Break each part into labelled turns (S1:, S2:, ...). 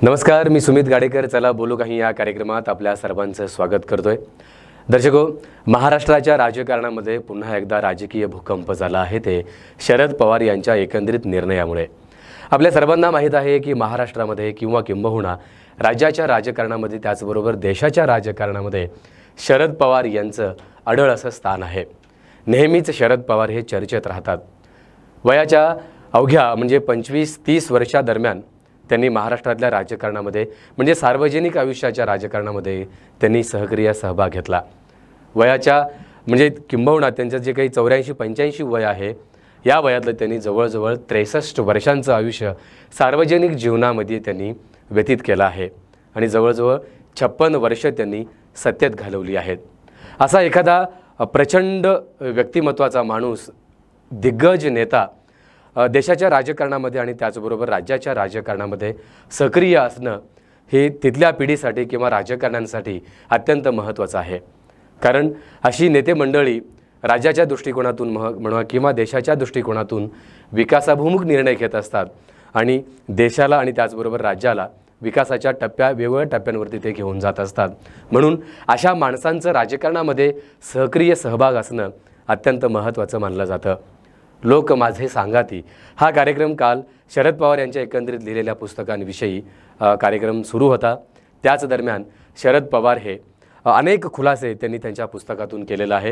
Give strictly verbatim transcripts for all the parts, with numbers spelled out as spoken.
S1: नमस्कार, मी सुमित गाडेकर. चला बोलू काही या कार्यक्रमात आपल्या सर्वांचं स्वागत करतोय. दर्शको, महाराष्ट्राच्या राजकारणामध्ये पुन्हा एकदा राजकीय भूकंप झाला आहे. ते शरद पवार यांच्या एकंदरीत निर्णयामुळे. आपल्या सर्वांना माहीत आहे की महाराष्ट्रामध्ये किंवा किंबहुना राज्याच्या राजकारणामध्ये त्याचबरोबर देशाच्या राजकारणामध्ये शरद पवार यांचं अढळ असं स्थान आहे. नेहमीच शरद पवार हे चर्चेत राहतात. वयाच्या अवघ्या म्हणजे पंचवीस तीस वर्षादरम्यान त्यांनी महाराष्ट्रातल्या राजकारणामध्ये म्हणजे सार्वजनिक आयुष्याच्या राजकारणामध्ये त्यांनी सहक्रिय सहभाग घेतला. वयाच्या म्हणजे किंबहुना त्यांचं जे काही चौऱ्याऐंशी पंच्याऐंशी वय आहे, या वयातलं त्यांनी जवळजवळ त्रेसष्ट वर्षांचं आयुष्य सार्वजनिक जीवनामध्ये त्यांनी व्यतीत केलं आहे आणि जवळजवळ छप्पन वर्ष त्यांनी सत्तेत घालवली आहेत. असा एखादा प्रचंड व्यक्तिमत्वाचा माणूस, दिग्गज नेता देशाच्या राजकारणामध्ये आणि त्याचबरोबर राज्याच्या राजकारणामध्ये सक्रिय असणं हे तिथल्या पिढीसाठी किंवा राजकारण्यांसाठी अत्यंत महत्त्वाचं आहे. कारण अशी नेते मंडळी राज्याच्या दृष्टिकोनातून मह म्हणा किंवा देशाच्या दृष्टिकोनातून विकासाभिमुख निर्णय घेत असतात आणि देशाला आणि त्याचबरोबर राज्याला विकासाच्या टप्प्या वेगवेगळ्या टप्प्यांवरती ते घेऊन जात असतात. म्हणून अशा माणसांचं राजकारणामध्ये सक्रिय सहभाग असणं अत्यंत महत्त्वाचं मानलं जातं. लोक माझे सांगाती हा कार्यक्रम काल शरद पवार यांच्या एकंदरीत लिहिलेल्या पुस्तकांविषयी कार्यक्रम सुरू होता. त्याच दरम्यान शरद पवार हे अनेक खुलासे त्यांनी त्यांच्या पुस्तकातून केलेला आहे.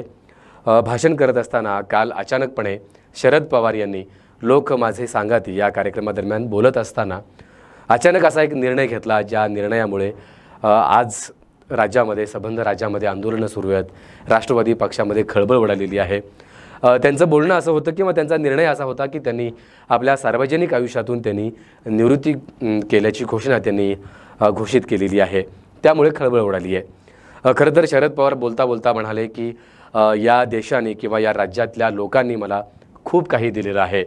S1: भाषण करत असताना काल अचानकपणे शरद पवार यांनी लोक माझे सांगाती या कार्यक्रमादरम्यान बोलत असताना अचानक असा एक निर्णय घेतला, ज्या निर्णयामुळे आज राज्यामध्ये सबंध राज्यामध्ये आंदोलनं सुरू आहेत. राष्ट्रवादी पक्षामध्ये खळबळ उडालेली आहे. त्यांचं बोलणं असं होतं किंवा त्यांचा निर्णय असा होता की त्यांनी आपल्या सार्वजनिक आयुष्यातून त्यांनी निवृत्ती केल्याची घोषणा त्यांनी घोषित केलेली आहे. त्यामुळे खळबळ उडाली आहे. खरं तर शरद पवार बोलता बोलता म्हणाले की या देशाने किंवा या राज्यातल्या लोकांनी मला खूप काही दिलेलं आहे.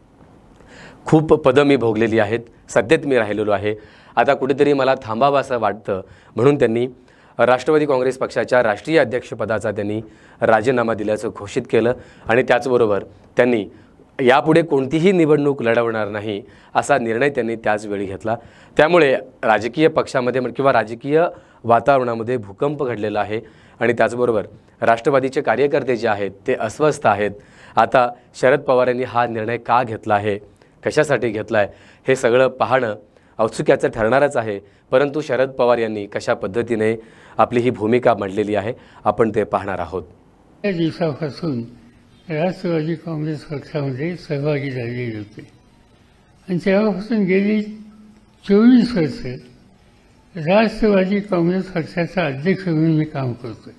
S1: खूप पदं मी भोगलेली आहेत, सत्तेत मी राहिलेलो आहे. आता कुठेतरी मला थांबावं असं वाटतं. म्हणून त्यांनी राष्ट्रवादी काँग्रेस पक्षाच्या राष्ट्रीय अध्यक्षपदाचा त्यांनी राजीनामा दिल्याचं घोषित केलं आणि त्याचबरोबर त्यांनी यापुढे कोणतीही निवडणूक लढवणार नाही असा निर्णय त्यांनी त्याच वेळी घेतला. त्यामुळे राजकीय पक्षामध्ये किंवा राजकीय वातावरणामध्ये भूकंप घडलेला आहे आणि त्याचबरोबर राष्ट्रवादीचे कार्यकर्ते जे आहेत ते अस्वस्थ आहेत. आता शरद पवार यांनी हा निर्णय का घेतला आहे, कशासाठी घेतला आहे, हे सगळं पाहणं औत्सुक्याचं ठरणारच आहे. परंतु शरद पवार यांनी कशा पद्धतीने आपली ही भूमिका मांडलेली आहे आपण ते पाहणार आहोत.
S2: या दिवसापासून राष्ट्रवादी काँग्रेस पक्षामध्ये सहभागी झालेले होते आणि तेव्हापासून गेली चोवीस वर्ष राष्ट्रवादी काँग्रेस पक्षाचा अध्यक्ष म्हणून मी काम करतोय.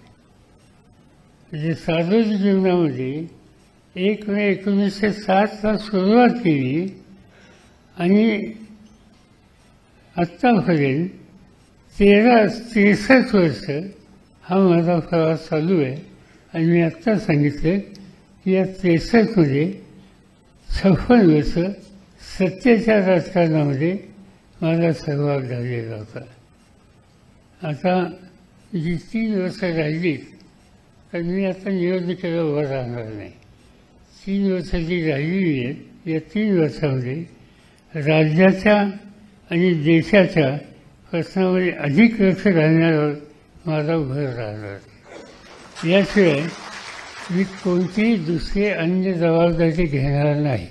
S2: म्हणजे सार्वजनिक जीवनामध्ये एक मे एकोणीसशे सातला सुरुवात केली आणि आत्तापर्यंत तेरा त्रेसष्ट वर्ष हा माझा प्रवास चालू आहे. आणि मी आत्ता सांगितलं की या त्रेसष्टमध्ये छप्पन वर्ष सत्तेच्या राजकारणामध्ये माझा सहभाग झालेला होता. आता जी तीन वर्ष राहिली तर मी आता निवडणुकीला उभं राहणार नाही. तीन वर्ष जी राहिलेली आहेत या तीन वर्षामध्ये राज्याच्या आणि देशाच्या प्रश्नामध्ये अधिक लक्ष घालण्यावर माझा भर राहणार. याशिवाय मी कोणतीही दुसरी अन्य जबाबदारी घेणार नाही.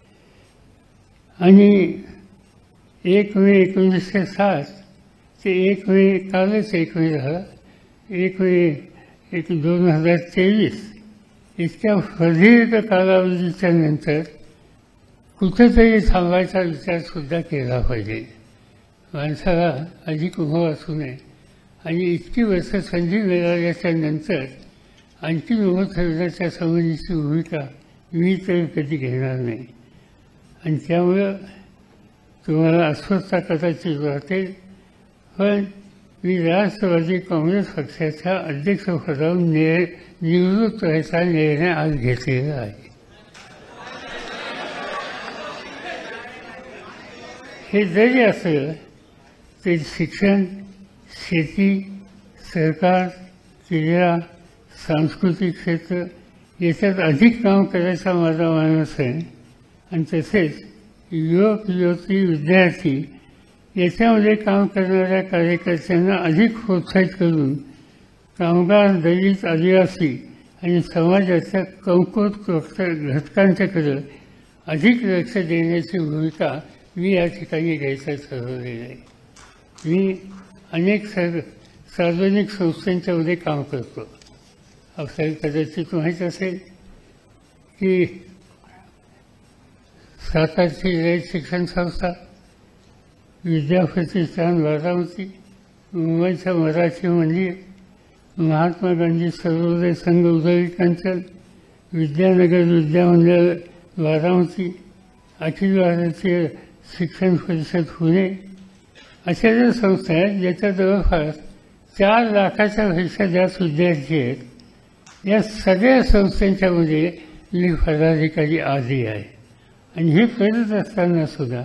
S2: आणि एक मे एकोणीसशे सात ते एक मे कालच एक मे झाला एक मे एक दोन हजार तेवीस इतक्या प्रदीर्घ कालावधीच्या नंतर कुठेतरी थांबायचा विचारसुद्धा केला पाहिजे. माणसाला अधिक उभं असू नये आणि इतकी वर्ष संधी मिळाल्याच्या नंतर आणखी उभं ठेवण्याच्या संबंधीची भूमिका मी तर कधी घेणार नाही. आणि त्यामुळं तुम्हाला अस्वस्थता कदाचित वाटेल, पण मी राष्ट्रवादी काँग्रेस पक्षाच्या अध्यक्षपदावरून नि निवृत्त व्हायचा निर्णय आज घेतलेला आहे. हे जरी असलं तरी शिक्षण, शेती, सहकार, क्रीडा, सांस्कृतिक क्षेत्र याच्यात अधिक काम करायचा माझा मानस आहे. आणि तसेच युवक युवती विद्यार्थी याच्यामध्ये काम करणाऱ्या कार्यकर्त्यांना अधिक प्रोत्साहित करून कामगार, दलित, आदिवासी आणि समाजाच्या कमकुवत घटकांच्याकडे अधिक लक्ष देण्याची भूमिका मी या ठिकाणी घ्यायचं ठरवलेलं आहे. मी अनेक सर सार्वजनिक संस्थांच्यामध्ये काम करतो. आपल्याला कदाचित माहीत असेल की सातारची रयत शिक्षण संस्था, विद्याप्रतिष्ठान बारामती, मुंबईचं मराठी मंदिर, महात्मा गांधी सर्वोदय संघ उदय कांचन, विद्यानगर विद्यामंडळ बारामती, अखिल भारतीय शिक्षण परिषद पुणे, अशा ज्या संस्था आहेत ज्याच्या जवळपास चार लाखाच्या पेक्षा जास्त विद्यार्थी आहेत, या सगळ्या संस्थांच्यामध्ये मी पदाधिकारी आधी आहे. आणि हे करत असताना सुद्धा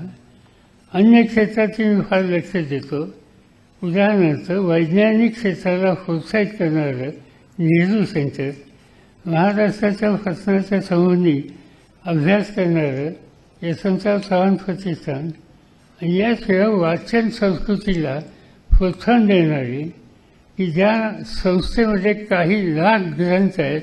S2: अन्य क्षेत्राची मी फार लक्ष देतो. उदाहरणार्थ वैज्ञानिक क्षेत्राला प्रोत्साहित करणारं नेहरू सेंटर, महाराष्ट्राच्या प्रश्नाच्या संबंधी अभ्यास करणारं यशवंतराव चव्हाण प्रतिष्ठान आणि याशिवाय वाचन संस्कृतीला प्रोत्साहन देणारी की ज्या संस्थेमध्ये काही लाख ग्रंथ आहेत,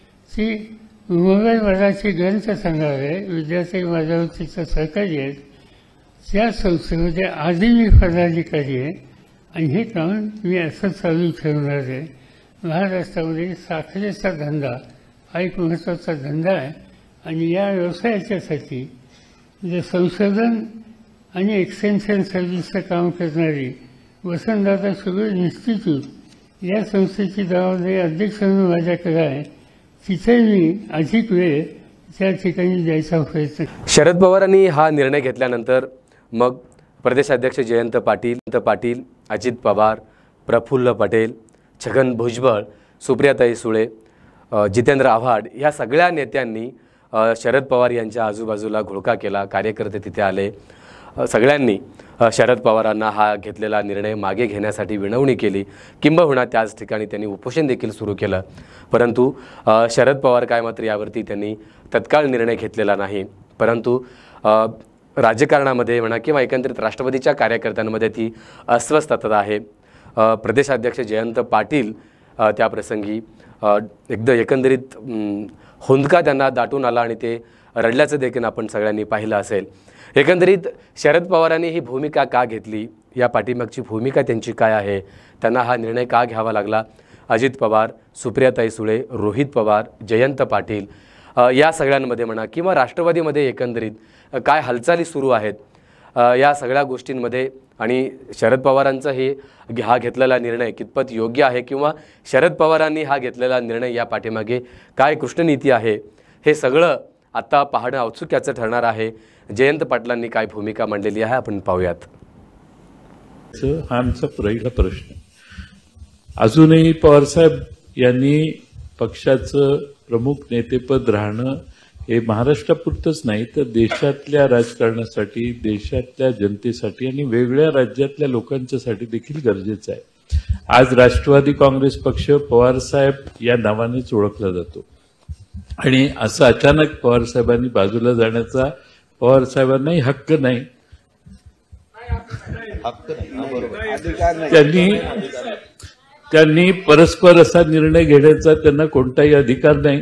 S2: ती मुंबई मराठी ग्रंथ संग्रहालय, विद्यार्थी माझ्यावरतीचं सहकारी आहेत, त्या संस्थेमध्ये आधी मी पदाधिकारी आहे. आणि हे काम मी असं चालू ठेवणार आहे. महाराष्ट्रामध्ये साखरेचा धंदा हा एक महत्त्वाचा धंदा आहे आणि या व्यवसायाच्यासाठी जे संशोधन आणि एक्सटेन्शन सर्व्हिसचं काम करणारी वसंतदादा शुगर इन्स्टिट्यूट या संस्थेची जबाबदारी अध्यक्ष म्हणून माझ्याकडे आहे. तिथे मी अधिक वेळ त्या ठिकाणी द्यायचा प्रयत्न.
S1: शरद पवारांनी हा निर्णय घेतल्यानंतर मग प्रदेशाध्यक्ष जयंत पाटील पाटील अजित पवार, प्रफुल्ल पटेल, छगन भुजबळ, सुप्रियाताई सुळे, जितेंद्र आव्हाड या सगळ्या नेत्यांनी शरद पवार यांच्या आजूबाजूला घोळका केला. कार्यकर्ते तिथे आले. सगळ्यांनी शरद पवारांना हा घेतलेला निर्णय मागे घेण्यासाठी विनवणी केली. किंबहुना त्याच ठिकाणी त्यांनी उपोषण देखील सुरू केलं. परंतु शरद पवार काय मात्र यावरती त्यांनी तत्काळ निर्णय घेतलेला नाही. परंतु राजकारणामध्ये म्हणा किंवा एकंदरीत राष्ट्रवादीच्या कार्यकर्त्यांमध्ये ती अस्वस्थता आहे. प्रदेशाध्यक्ष जयंत पाटील त्या प्रसंगी एकदम एकंदरीत हुंदका त्यांना दाटून आला आणि ते रडल्याचं देखील आपण सगळ्यांनी पाहिलं असेल. एकंदरीत शरद पवारांनी ही भूमिका का घेतली, या पाठीमागची भूमिका त्यांची काय आहे, त्यांना हा निर्णय का घ्यावा लागला, अजित पवार, सुप्रियाताई सुळे, रोहित पवार, जयंत पाटील या सगळ्यांमध्ये म्हणा किंवा राष्ट्रवादीमध्ये एकंदरीत काय हालचाली सुरू आहेत, या सगळ्या गोष्टींमध्ये आणि शरद पवारांचा हे हा घेतलेला निर्णय कितपत योग्य आहे किंवा शरद पवारांनी हा घेतलेला निर्णय या पाठीमागे काय कृष्णनीती आहे, हे सगळं आता पाहणं औत्सुक्याचं ठरणार आहे. जयंत पाटलांनी काय भूमिका मांडलेली आहे आपण पाहूयात.
S3: हा आमचा पहिला प्रश्न. अजूनही पवारसाहेब यांनी पक्षाचं प्रमुख नेतेपद राहणं हे महाराष्ट्रापुरतंच नाही तर देशातल्या राजकारणासाठी, देशातल्या जनतेसाठी आणि वेगळ्या राज्यातल्या लोकांच्यासाठी देखील गरजेचं आहे. आज राष्ट्रवादी काँग्रेस पक्ष पवारसाहेब या नावानेच ओळखला जातो आणि असं अचानक पवारसाहेबांनी बाजूला जाण्याचा पवारसाहेबांनाही हक्क नाही. त्यांनी त्यांनी परस्पर असा निर्णय घेण्याचा त्यांना कोणताही अधिकार नाही.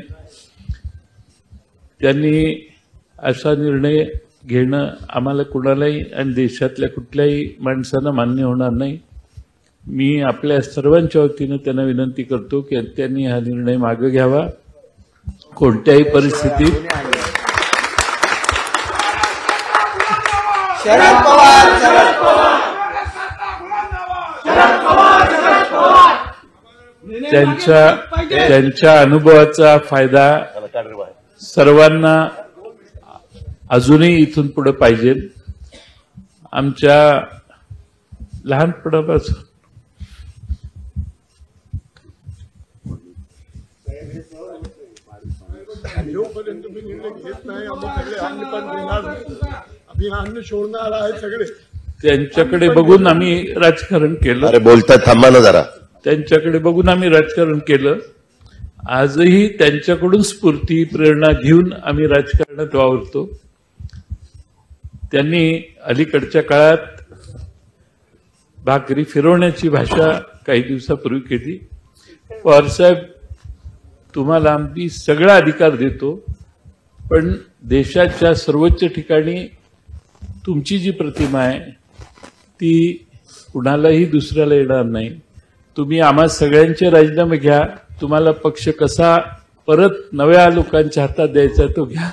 S3: त्यांनी असा निर्णय घेणं आम्हाला कुणालाही आणि देशातल्या कुठल्याही माणसांना मान्य होणार नाही. मी आपल्या सर्वांच्या वतीनं त्यांना विनंती करतो की त्यांनी हा निर्णय मागे घ्यावा. कोणत्याही परिस्थितीत
S4: शरद पवार शरद पवार शरद पवार शरद पवार
S3: त्यांच्या त्यांच्या अनुभवाचा फायदा सर्वांना अजूनही इथून पुढे पाहिजे. आमच्या लहानपणापासून
S5: जोपर्यंत तुम्ही निर्णय घेत नाही आम्ही सगळे अन्न पण देणार आम्ही अन्न सोडणार आहे सगळे.
S3: त्यांच्याकडे बघून आम्ही राजकारण केलं.
S6: अरे बोलता थांबा ना जरा.
S3: त्यांच्याकडे बघून आम्ही राजकारण केलं. आजही त्यांच्याकडून स्फूर्ती प्रेरणा घेऊन आम्ही राजकारणात वावरतो. त्यांनी अलीकडच्या काळात भाकरी फिरवण्याची भाषा काही दिवसापूर्वी केली. पवारसाहेब, तुम्हाला आम्ही सगळा अधिकार देतो, पण देशाच्या सर्वोच्च ठिकाणी तुमची जी प्रतिमा आहे ती कुणालाही दुसऱ्याला येणार नाही. तुम्ही आम्हा सगळ्यांचे राजीनामे घ्या. तुम्हाला पक्ष कसा परत नव्या लोकांच्या हातात द्यायचा तो घ्या.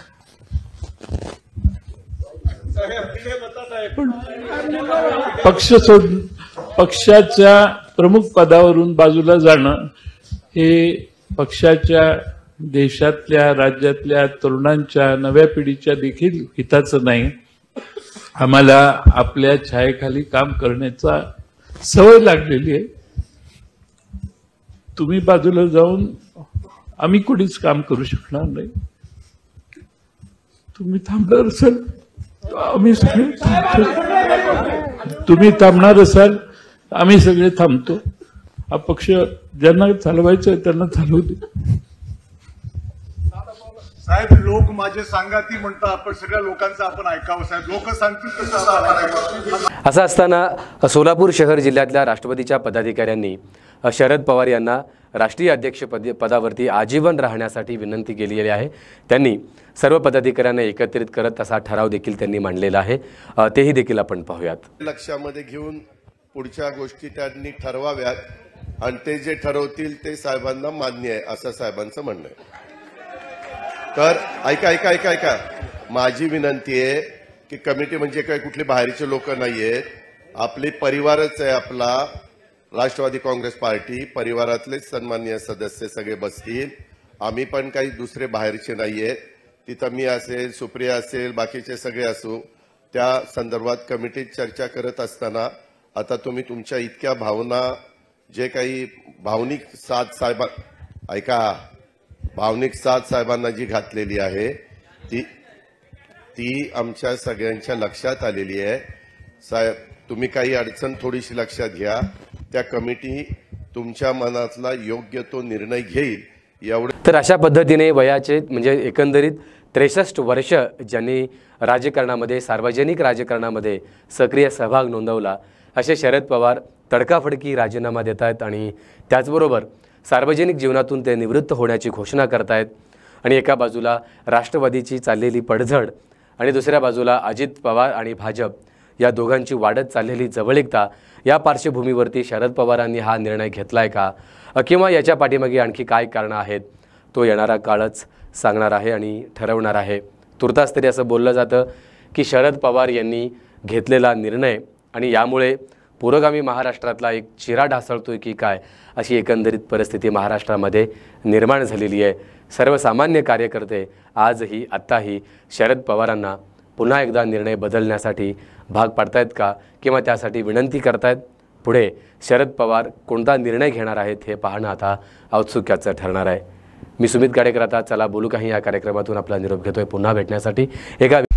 S3: पण पक्ष सोड पक्षाच्या प्रमुख पदावरून बाजूला जाणं हे पक्षाच्या, देशातल्या, राज्यातल्या तरुणांच्या, नव्या पिढीच्या देखील हिताचं नाही. आम्हाला आपल्या छायेखाली काम करण्याचा सवय लागलेली आहे. तुम्ही बाजूला जाऊन आम्ही कोणीच काम करू शकणार नाही. तुम्ही थांबणार असाल आम्ही सगळे थांबतो. तुम्ही थांबणार असाल आम्ही सगळे थांबतो. हा पक्ष ज्यांना चालवायचं आहे त्यांना चालवू दे.
S5: साहेब, लोक माझे सांगाती म्हणतात, आपण सगळ्या लोकांचं आपण ऐकावं. साहेब, लोक सांगतील तसं आपण ऐकावं.
S1: असं असताना सोलापूर शहर जिल्ह्यातल्या राष्ट्रवादीच्या पदाधिकाऱ्यांनी शरद पवार यांना राष्ट्रीय अध्यक्षपदी पदावरती आजीवन राहण्यासाठी विनंती केलेली आहे. त्यांनी सर्व पदाधिकाऱ्यांना एकत्रित करत तसा ठराव देखील त्यांनी मांडलेला आहे. तेही देखील आपण पाहूयात.
S6: लक्षामध्ये घेऊन पुढच्या गोष्टी त्यांनी ठरवाव्यात आणि ते जे ठरवतील ते साहेबांना मान्य आहे असं साहेबांचं म्हणणं आहे. तर ऐका ऐका ऐका ऐका माझी विनंती आहे की कमिटी म्हणजे काही कुठले बाहेरचे लोक नाहीयेत. आपले परिवारच आहे. आपला राष्ट्रवादी काँग्रेस पार्टी परिवारातलेच सन्माननीय सदस्य सगळे बसतील. आम्ही पण काही दुसरे बाहेरचे नाहीयेत. तिथं मी असेल, सुप्रिया असेल, बाकीचे सगळे असू. त्या संदर्भात कमिटीत चर्चा करत असताना आता तुम्ही तुमच्या इतक्या भावना, जे काही भावनिक साथ साहेबा ऐका भावनिक साथ साहेबांना जी घातलेली आहे ती ती आमच्या सगळ्यांच्या लक्षात आलेली आहे. साहेब, तुम्ही काही अडचण थोडीशी लक्षात घ्या. त्या कमिटी तुमच्या मनातला योग्य तो निर्णय घेईल. एवढं
S1: तर अशा पद्धतीने वयाचे म्हणजे एकंदरीत त्रेसष्ट वर्ष ज्यांनी राजकारणामध्ये, सार्वजनिक राजकारणामध्ये सक्रिय सहभाग नोंदवला असे शरद पवार तडकाफडकी राजीनामा देत आहेत आणि त्याचबरोबर सार्वजनिक जीवनातून ते निवृत्त होण्याची घोषणा करतायत. आणि एका बाजूला राष्ट्रवादीची चाललेली पडझड आणि दुसऱ्या बाजूला अजित पवार आणि भाजप या दोघांची वाढत चाललेली जवळीकता, या पार्श्वभूमीवरती शरद पवारांनी हा निर्णय घेतलाय का किंवा याच्या पाठीमागे आणखी काय कारणं आहेत तो येणारा काळच सांगणार आहे आणि ठरवणार आहे. तुर्तास तरी असं बोललं जातं की शरद पवार यांनी घेतलेला निर्णय आणि यामुळे पुरोगामी महाराष्ट्रातला एक चिरा ढासळतोय की काय अशी एकंदरीत परिस्थिती महाराष्ट्रामध्ये निर्माण झालेली आहे. सर्वसामान्य कार्यकर्ते आजही आत्ताही शरद पवारांना पुन्हा एकदा निर्णय बदलण्यासाठी भाग पाडतायत का किंवा त्यासाठी विनंती करतायत. पुढे शरद पवार कोणता निर्णय घेणार आहेत हे पाहणं आता औत्सुक्याचं ठरणार आहे. मी सुमित गाडेकर आता चला बोलू काही या कार्यक्रमातून आपला निरोप घेतोय. पुन्हा भेटण्यासाठी एका